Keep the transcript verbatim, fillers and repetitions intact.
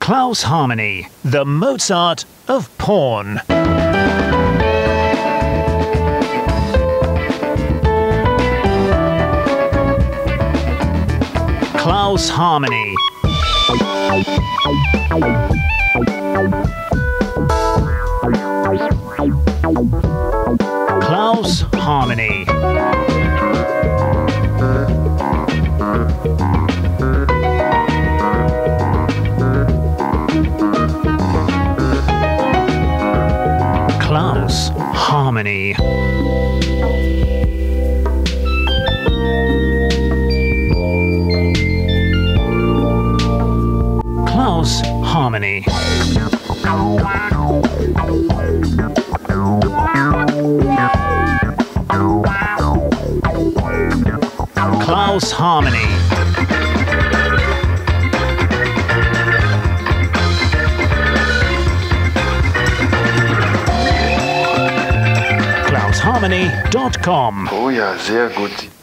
Klaus Harmony, the Mozart of porn. Klaus Harmony. Klaus Harmony. Klaus Harmony. Klaus Harmony. Klaus Harmony. klaus harmony dot com. Oh ja, sehr gut.